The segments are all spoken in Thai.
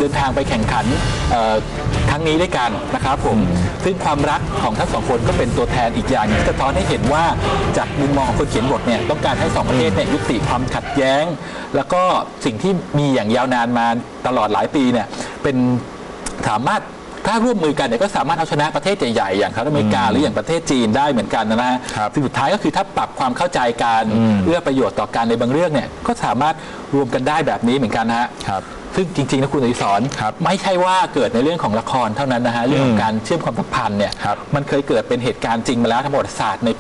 ดินทางไปแข่งขันครั้งนี้ด้วยกันนะครับผมซึ่งความรักของทั้งสองคนก็เป็นตัวแทนอีกอย่างที่สะท้อนให้เห็นว่าจากมุมมองของคนเขียนบทเนี่ยต้องการให้สองประเทศเนี่ยยุติความขัดแย้งแล้วก็สิ่งที่มีอย่างยาวนานมาตลอดหลายปีเนี่ยเป็นสามารถถ้าร่วมมือกันเนี่ยก็สามารถเอาชนะประเทศใหญ่ๆอย่างสหรัฐอเมริกาหรืออย่างประเทศจีนได้เหมือนกันนะฮะสิ่งสุดท้ายก็คือถ้าปรับความเข้าใจกันเอื้อประโยชน์ต่อการในบางเรื่องเนี่ยก็สามารถรวมกันได้แบบนี้เหมือนกันนะฮะซึ่งจริงๆนะคุณอดิศรไม่ใช่ว่าเกิดในเรื่องของละครเท่านั้นนะฮะเรื่องของการเชื่อมความสัมพันธ์เนี่ยมันเคยเกิดเป็นเหตุการณ์จริงมาแล้วทางประวัติศาสตร์ในปี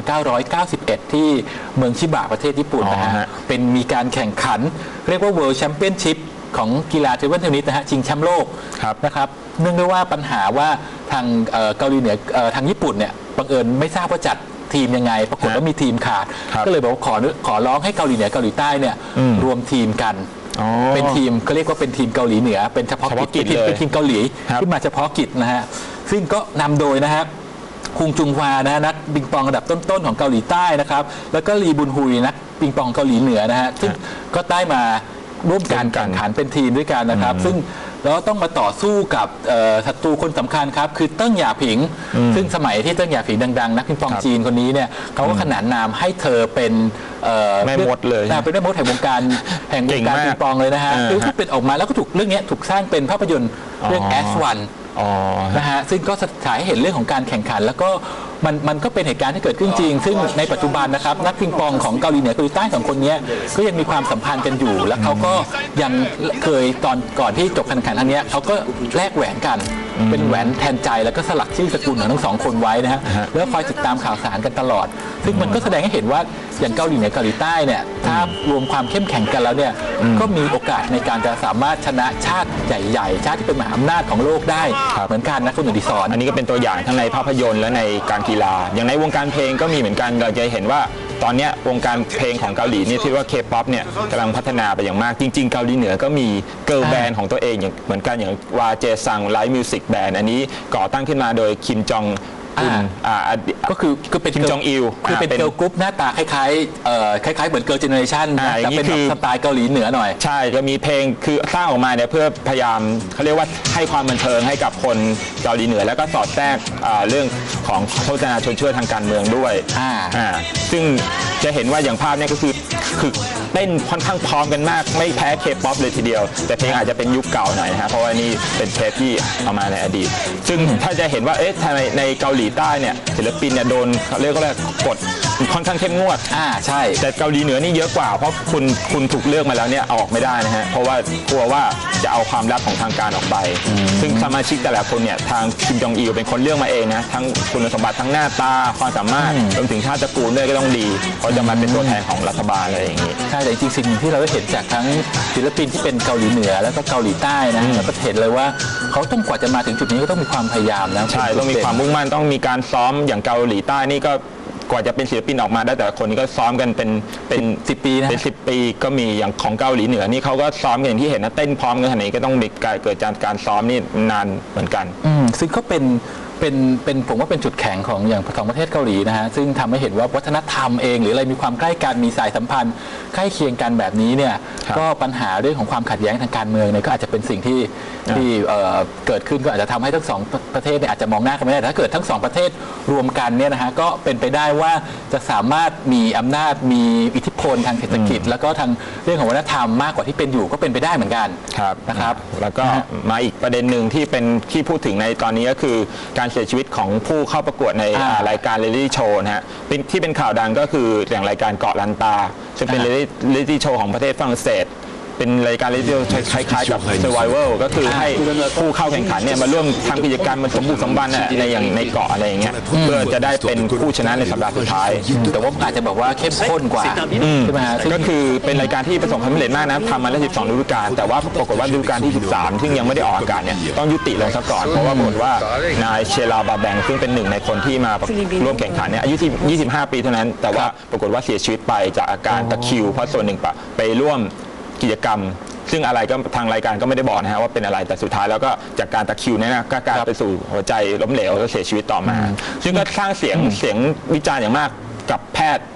1991 ที่เมืองชิบะประเทศญี่ปุ่นนะฮะเป็นมีการแข่งขันเรียกว่า World Championship ของกีฬาเทเบิลเทนนิสนะฮะชิงแชมป์โลกนะครับเนื่องด้วยว่าปัญหาว่าทางเกาหลีเหนือทางญี่ปุ่นเนี่ยบังเอิญไม่ทราบว่าจัดทีมยังไงปรากฏว่ามีทีมขาดก็เลยบอกว่าขอร้องให้เกาหลีเหนือเกาหลีใต้เนี่ยรวมทีมกันเป็นทีมก็เรียกว่าเป็นทีมเกาหลีเหนือเป็นเฉพาะกิจเป็นทีมเกาหลีขึ้นมาเฉพาะกิจนะฮะซึ่งก็นำโดยนะฮะคุงจุงฮวานะนักปิงปองระดับต้นๆของเกาหลีใต้นะครับแล้วก็ลีบุนฮุยนักปิงปองเกาหลีเหนือนะฮะซึ่งก็ได้มาร่วมการแข่งขันเป็นทีมด้วยกันนะครับซึ่งแล้วต้องมาต่อสู้กับศัตรูคนสำคัญครับคือเติ้งหย่าผิงซึ่งสมัยที่เติ้งหย่าผิงดังๆนักปิงปองจีนคนนี้เนี่ยเขาก็ขนานนามให้เธอเป็นแม่มดเลยเป็นแม่มดแห่งวงการปิงปองเลยนะฮะคือเป็นออกมาแล้วก็ถูกเรื่องนี้ถูกสร้างเป็นภาพยนตร์เรื่อง S1 นะฮะซึ่งก็ฉายให้เห็นเรื่องของการแข่งขันแล้วก็มันก็เป็นเหตุการณ์ที่เกิดขึ้นจริงซึ่งในปัจจุบันนะครับนักปิงปองของเกาหลีเหนือเกาหลีใต้สองคนนี้ก็ยังมีความสัมพันธ์กันอยู่แล้วเขาก็ยังเคยตอนก่อนที่จบการแข่งขันครั้งนี้เขาก็แลกแหวนกันเป็นแหวนแทนใจแล้วก็สลักชื่อสกุลของทั้งสองคนไว้นะฮะแล้วคอยติดตามข่าวสารกันตลอดซึ่งมันก็แสดงให้เห็นว่าอย่างเกาหลีเหนือเกาหลีใต้เนี่ยถ้ารวมความเข้มแข็งกันแล้วเนี่ยก็มีโอกาสในการจะสามารถชนะชาติใหญ่ๆชาติที่เป็นมหาอำนาจของโลกได้เหมือนกันนะคุณอดิศรอันนี้ก็เป็นตัวอย่างทั้งในภาพยนตร์และในการกีฬาอย่างในวงการเพลงก็มีเหมือนกันเราจะเห็นว่าตอนนี้วงการเพลงของเกาหลีนี่ที่ว่า K-POP เนี่ยกำลังพัฒนาไปอย่างมากจริงๆเกาหลีเหนือก็มีเกิร์ลแบนด์ของตัวเองอย่างเหมือนกันอย่างวาเจซังไลฟ์มิวสิกแบนด์อันนี้ก่อตั้งขึ้นมาโดยคิมจองก็คือเป็นคิมจองอิลคือเป็นเกิร์ลกรุ๊ปหน้าตาคล้ายๆเหมือนเกิร์ลเจเนอเรชั่นแต่เป็นสไตล์เกาหลีเหนือหน่อยใช่จะมีเพลงคือสร้างออกมาเนี่ยเพื่อพยายามเขาเรียกว่าให้ความบันเทิงให้กับคนเกาหลีเหนือแล้วก็สอดแทรกเรื่องของโฆษณาชวนเชื่อทางการเมืองด้วยซึ่งจะเห็นว่าอย่างภาพเนี่ยก็คือเต้นค่อนข้างพร้อมกันมากไม่แพ้เคป๊อปเลยทีเดียวแต่เพลงอาจจะเป็นยุคเก่าหน่อยนะฮะเพราะว่านี่เป็นเทปที่เอามาในอดีตซึ่งถ้าจะเห็นว่าในเกาหลีใต้เนี่ยศิลปินเนี่ยโดนเขาเรียกว่ากฎค่อนข้างเข้มงวดใช่แต่เกาหลีเหนือนี่เยอะกว่าเพราะคุณถูกเลือกมาแล้วเนี่ยออกไม่ได้นะฮะเพราะว่ากลัวว่าจะเอาความลับของทางการออกไปซึ่งสมาชิกแต่ละคนเนี่ยทางคิมจองอิลเป็นคนเลือกมาเองนะทั้งคุณสมบัติทั้งหน้าตาความสามารถรวมถึงชาติตระกูลด้วยก็ต้องดีเขาจะมาเป็นตัวแทนของรัฐบาลอะไรอย่างนี้ใช่แต่จริงๆสิ่งที่เราได้เห็นจากทั้งศิลปินที่เป็นเกาหลีเหนือแล้วก็เกาหลีใต้นะเราก็เห็นเลยว่าเขาต้องกว่าจะมาถึงจุดนี้ก็ต้องมีความพยายามนะใช่ต้องมีความมุ่งมั่นต้องมีการซ้อมอย่างเกาหลีใต้นี่ก็กว่าจะเป็นศิลปินออกมาได้แต่ละคนนี้ก็ซ้อมกันเป็น 10 ปีนะเป็น10 ปีก็มีอย่างของเกาหลีเหนือนี่เขาก็ซ้อมอย่างที่เห็นนะเต้นพร้อมกันขนาดนี้ก็ต้องมีเกิดจากการซ้อมนี่นานเหมือนกันซึ่งก็เป็นผมว่าเป็นจุดแข็งของอย่างสองประเทศเกาหลีนะฮะซึ่งทำให้เห็นว่าวัฒนธรรมเองหรืออะไรมีความใกล้กันมีสายสัมพันธ์ใกล้เคียงกันแบบนี้เนี่ยก็ปัญหาเรื่องของความขัดแย้งทางการเมืองเนี่ยก็อาจจะเป็นสิ่งที่เกิดขึ้นก็อาจจะทำให้ทั้งสองประเทศเนี่ยอาจจะมองหน้ากันไม่ได้แต่ถ้าเกิดทั้งสองประเทศรวมกันเนี่ยนะฮะก็เป็นไปได้ว่าจะสามารถมีอำนาจมีอิทธิพลทางเศรษฐกิจแล้วก็ทางเรื่องของวัฒนธรรมมากกว่าที่เป็นอยู่ก็เป็นไปได้เหมือนกันนะครับแล้วก็มาอีกประเด็นหนึ่งที่เป็นที่พูดถึงในตอนนี้ก็คือการเสียชีวิตของผู้เข้าประกวดในรายการเรลิตี้โชว์นะฮะที่เป็นข่าวดังก็คืออย่างรายการเกาะลันตาซึ่งเป็นเรลิตี้โชว์ของประเทศฝรั่งเศสเป็นรายการเรลิตี้โชว์คล้ายๆกับ Survival ก็คือให้ผู้เข้าแข่งขันเนี่ยมาร่วมทำกิจกรรมมันสมบูรณ์สมบันในอย่างในเกาะอะไรอย่างเงี้ยเพื่อจะได้เป็นผู้ชนะในสัปดาห์สุดท้ายแต่ว่าอาจจะบอกว่าเข้มข้นกว่าใช่ไหมฮะก็คือเป็นรายการที่ประสบความสำเร็จมากนะทำมาแล้ว12 ฤดูกาลแต่ว่าปรากฏว่าฤดูกาลที่13ซึ่งยังไม่ได้ออกอากาศเนี่ยต้องยุติลงซะก่อนเพราะว่าบอกว่านายเชลาบาแบงซึ่งเป็นหนึ่งในคนที่มาร่วมแข่งขันเนี่ยอายุที่25 ปีเท่านั้นแต่ว่าปรากฏว่าเสียชีวิตไปจากอาการตะคริวเพราะส่วนหนึ่งไปร่วมกิจกรรมซึ่งอะไรก็ทางรายการก็ไม่ได้บอกนะฮะว่าเป็นอะไรแต่สุดท้ายแล้วก็จากการตะคริวเนี่ยนะก็กลายไปสู่หัวใจล้มเหลวแล้วเสียชีวิตต่อมาซึ่งก็สร้างเสียงวิจารณ์อย่างมากกับแพทย์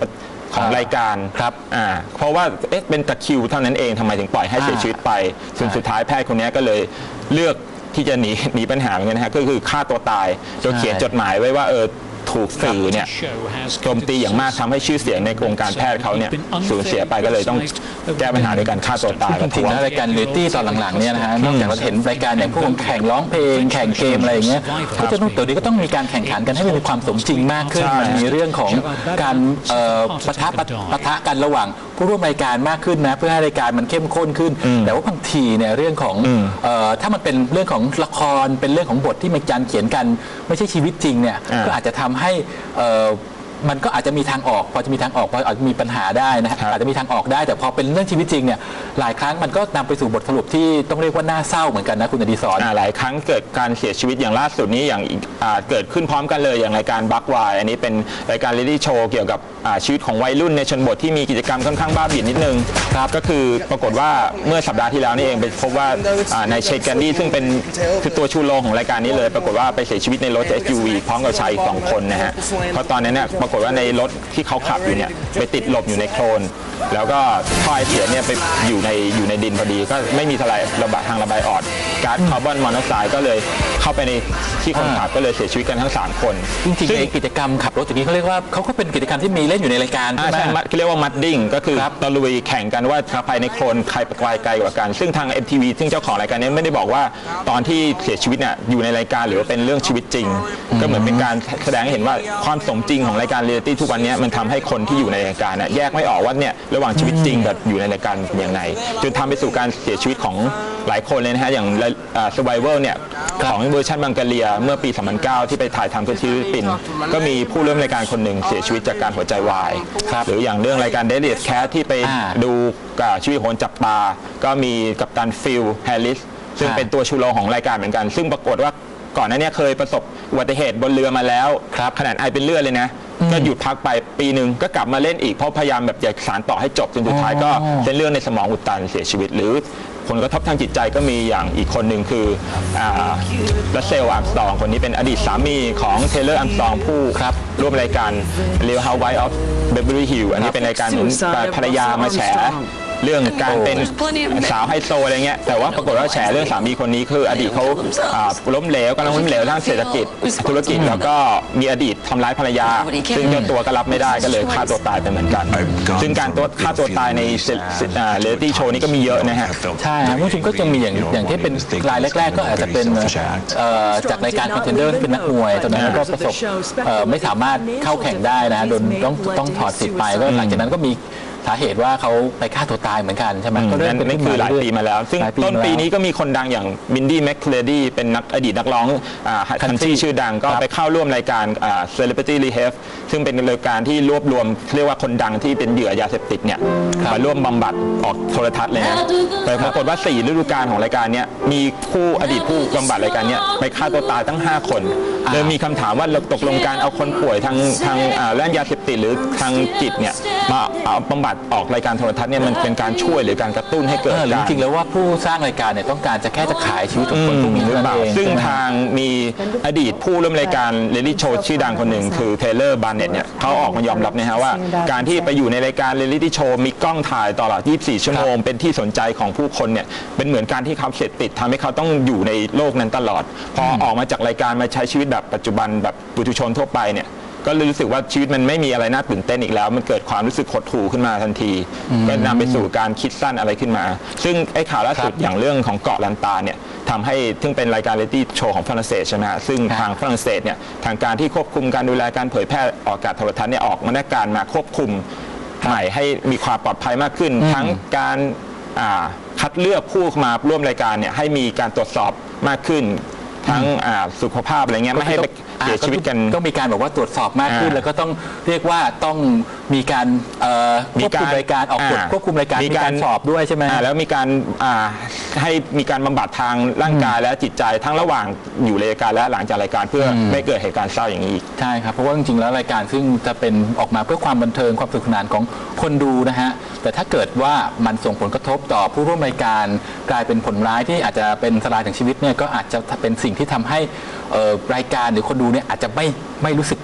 ของรายการครับเพราะว่าเป็นตะคริวเท่านั้นเองทำไมถึงปล่อยให้เสียชีวิตไปสุดท้ายแพทย์คนนี้ก็เลยเลือกที่จะหนีปัญหาเหมือนกันนะฮะก็คือฆ่าตัวตายโดยเขียนจดหมายไว้ว่าถูกสื่อเนี่ยโจมตีอย่างมากทำให้ชื่อเสียงในวงการแพทย์เขาเนี่ยสูญเสียไปก็เลยต้องแก้ปัญหาด้วยการฆ่าตัวตายจริงๆแล้วรายการเรียลลิตี้ตอนหลังๆเนี่ยนะฮะนอกจากเราเห็นรายการอย่างพวกแข่งร้องเพลงแข่งเกมอะไรอย่างเงี้ยก็จะต้องตัวนี้ก็ต้องมีการแข่งขันกันให้มีความสมจริงมากขึ้นมันมีเรื่องของการปะทะกันระหว่างผู้ร่วมรายการมากขึ้นนะเพื่อให้รายการมันเข้มข้นขึ้นแต่ว่าบางทีเนี่ยเรื่องของถ้ามันเป็นเรื่องของละครเป็นเรื่องของบทที่มีการเขียนกันไม่ใช่ชีวิตจริงเนี่ยก็อาจจะทำให้มันก็อาจจะมีทางออกพอจะมีทางออกพออาจจะมีปัญหาได้นะอาจจะมีทางออกได้แต่พอเป็นเรื่องชีวิตจริงเนี่ยหลายครั้งมันก็นำไปสู่บทสรุปที่ต้องเรียกว่าน่าเศร้าเหมือนกันนะคุณอดิศรหลายครั้งเกิดการเสียชีวิตอย่างล่าสุดนี้อย่างเกิดขึ้นพร้อมกันเลยอย่างรายการบักวายอันนี้เป็นรายการเรียลลิตี้โชว์เกี่ยวกับชีวิตของวัยรุ่นในชนบทที่มีกิจกรรมค่อนข้างบ้าบิ่นนิดนึงครับก็คือปรากฏว่าเมื่อสัปดาห์ที่แล้วนี่เองไปพบว่าในเชคแคนดี้ซึ่งเป็นคือตัวชูโรงของรายการนี้เลยปรากฏว่าไปเสียชีวิตในรถ SUV พร้อมกับชายอีก2 คนนะฮะเพราะตอนนั้นเนี่ยปรากฏว่าในรถที่เขาขับอยู่เนี่ยไปติดหลบอยู่ในโคลนแล้วก็ท่อไอเสียเนี่ยไปอยู่ในดินพอดีก็ไม่มีทางระบายออกก๊าซคาร์บอนมอนอกไซด์ก็เลยเข้าไปในที่คนขับก็เลยเสียชีวิตกันทั้ง3 คนจริงๆกิจกรรมขับรถอย่างนี้เขาเรียกว่าเขาก็เป็นกิจกรรมที่มีเล่นอยู่ในรายการใช่ไหมเรียกว่ามัดดิ้งก็คือตะลุยแข่งกันว่าภายในโคลนใครไกลกว่ากันซึ่งทาง MTV ซึ่งเจ้าของรายการนี้ไม่ได้บอกว่าตอนที่เสียชีวิตเนี่ยอยู่ในรายการหรือว่าเป็นเรื่องชีวิตจริงก็เหมือนเป็นการแสดงให้เห็นว่าความสมจริงของรายการเรียลลิตี้ทุกวันนี้มันทำให้คนที่อยู่ในรายการแยกไม่ออกว่าเนี่ยระหว่างชีวิตจริงกับอยู่ในรายการเป็นยังไงจนทำไปสู่การเสียชีวิตของหลายคนเลยนะฮะอย่าง Survivor เนี่ยของเวอร์ชันบังกาเลียเมื่อปี 2009 ที่ไปถ่ายทำที่ฟิลิปปินส์ก็มีผู้ร่วมรายการคนหนึ่งเสียชีวิตจากการหัวใจวายหรืออย่างเรื่องรายการ Deadly Cat ที่ไปดูชีวิตคนจับปลาก็มีกัปตันฟิลแฮร์ริสซึ่งเป็นตัวชูโรงของรายการเหมือนกันซึ่งปรากฏว่าก่อนหน้านี้เคยประสบอุบัติเหตุบนเรือมาแล้วขนาดไอเป็นเลือดเลยนะก็หยุดพักไปปีหนึ่งก็กลับมาเล่นอีกเพราะพยายามแบบอยากสานต่อให้จบจนสุดท้ายก็เส้นเลือดในสมองอุดตันเสียชีวิตหรือผลกระทบทางจิตใจก็มีอย่างอีกคนหนึ่งคือรัสเซล อาร์มสตรองคนนี้เป็นอดีตสามีของเทเลอร์ อาร์มสตรองผู้ร่วมรายการ Real Housewives of Beverly Hills อันนี้เป็นรายการเหมือนภรรยามาแฉเรื่องการเป็นสาวไฮโซอะไรเงี้ยแต่ว่าปรากฏว่าแฉเรื่องสามีคนนี้คืออดีตเขาล้มเหลวกำลังล้มเหลวทางเศรษฐกิจธุรกิจแล้วก็มีอดีตทำร้ายภรรยาซึ่งเจ้าตัวก็รับไม่ได้ก็เลยฆ่าตัวตายไปเหมือนกันซึ่งการฆ่าตัวตายในเรียลลิตี้โชว์นี้ก็มีเยอะนะฮะใช่ครับจริงๆก็จะมีอย่างที่เป็นรายแรกๆก็อาจจะเป็นจากรายการคอนเทนเดอร์ที่เป็นนักมวยตอนนั้นก็ประสบไม่สามารถเข้าแข่งได้นะโดนต้องถอดสิทธิ์ไปก็หลังจากนั้นก็มีสาเหตุว่าเขาไปฆ่าตัวตายเหมือนกันใช่ไหมก็เริ่มเป็นคือหลายปีมาแล้วซึ่งต้นปีนี้ก็มีคนดังอย่างมินดี้แมคเคลดี้เป็นอดีตนักร้องคันทรีชื่อดังก็ไปเข้าร่วมรายการ Celebrity Rehab ซึ่งเป็นรายการที่รวบรวมเรียกว่าคนดังที่เป็นเหยื่อยาเสพติดเนี่ยมาร่วมบำบัดออกโทรทัศน์เลยนะแต่ปรากฏว่า4ฤดูกาลของรายการนี้มีอดีตผู้บำบัดรายการนี้ไปฆ่าตัวตายตั้ง5 คนเลยมีคำถามว่าตกลงการเอาคนป่วยทางด้านยาเสพติดหรือทางจิตเนี่ยมาเอาบำบัดออกรายการโทรทัศน์เนี่ยมันเป็นการช่วยหรือการกระตุ้นให้เกิดจริงๆแล้วว่าผู้สร้างรายการเนี่ยต้องการจะแค่จะขายชีวิตของคนพวกนี้หรือเปล่าซึ่งทางมีอดีตผู้ร่วมรายการเรียลลิตี้โชว์ชื่อดังคนหนึ่งคือเทเลอร์บาร์เน็ตเนี่ยเขาออกมายอมรับนะฮะว่าการที่ไปอยู่ในรายการเรียลลิตี้โชว์มีกล้องถ่ายตลอด24 ชั่วโมงเป็นที่สนใจของผู้คนเนี่ยเป็นเหมือนการที่เขาเสพติดทำให้เขาต้องอยู่ในโลกนั้นตลอดพอออกมาจากรายการมาใช้ชีวิตแบบปัจจุบันแบบปุถุชนทั่วไปเนี่ยก็รู้สึกว่าชีวิตมันไม่มีอะไรน่าตื่นเต้นอีกแล้วมันเกิดความรู้สึกหดหู่ขึ้นมาทันทีก็นำไปสู่การคิดสั้นอะไรขึ้นมาซึ่งไอ้ข่าวล่าสุดอย่างเรื่องของเกาะลันตาเนี่ยทำให้ซึ่งเป็นรายการเรียลลิตี้โชว์ของฝรั่งเศสใช่ไหมฮะซึ่งทางฝรั่งเศสเนี่ยทางการที่ควบคุมการดูแลการเผยแพร่ออกอากาศโทรทัศน์เนี่ยออกมาตรการมาควบคุมใหม่ให้มีความปลอดภัยมากขึ้นทั้งการคัดเลือกผู้มาร่วมรายการเนี่ยให้มีการตรวจสอบมากขึ้นทั้งสุขภาพอะไรเงี้ยไม่ให้เสียชีวิตกันต้องมีการบอกว่าตรวจสอบมากขึ้นแล้วก็ต้องเรียกว่าต้องมีการควบคุมรายการออกกฎควบคุมรายการมีการสอบด้วยใช่ไหมแล้วมีการให้มีการบำบัดทางร่างกายและจิตใจทั้งระหว่างอยู่รายการและหลังจากรายการเพื่อไม่เกิดเหตุการณ์เศร้าอย่างนี้ใช่ครับเพราะว่าจริงๆแล้วรายการซึ่งจะเป็นออกมาเพื่อความบันเทิงความสนุกสนานของคนดูนะฮะแต่ถ้าเกิดว่ามันส่งผลกระทบต่อผู้ร่วมรายการกลายเป็นผลร้ายที่อาจจะเป็นอันตรายถึงชีวิตเนี่ยก็อาจจะเป็นสิ่งที่ทำให้รายการหรือคนดูเนี่ยอาจจะไม่รู้สึก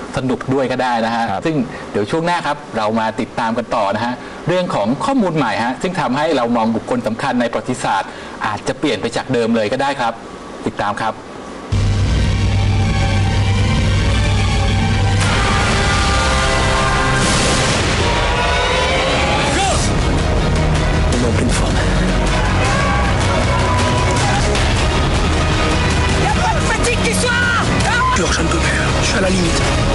สนุกด้วยก็ได้นะฮะซึ่งเดี๋ยวช่วงหน้าครับเรามาติดตามกันต่อนะฮะเรื่องของข้อมูลใหม่ฮะซึ่งทำให้เรามองบุคคลสำคัญในประวัติศาสตร์อาจจะเปลี่ยนไปจากเดิมเลยก็ได้ครับติดตามครับ Une femme. Y a pas de fatigue qui soit. Alors je ne peux plus. Je suis à la limite.